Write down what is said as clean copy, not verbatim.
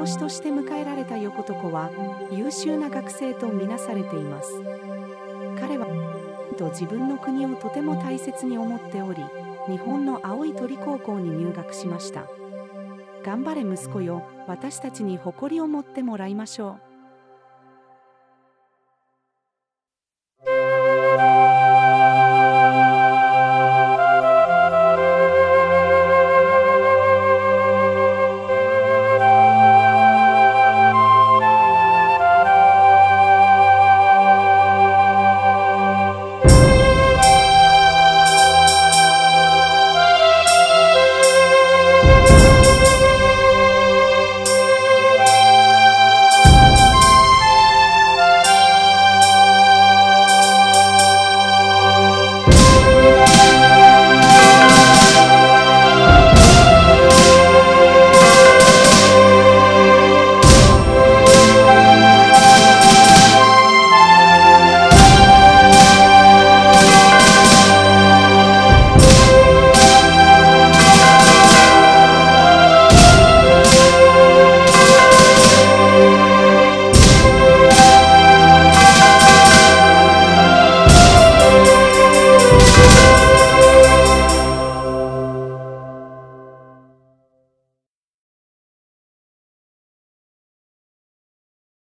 星として迎えられた横床は優秀な学生とみなされています。彼は自分の国をとても大切に思っており、日本の青い鳥高校に入学しました。頑張れ息子よ、私たちに誇りを持ってもらいましょう。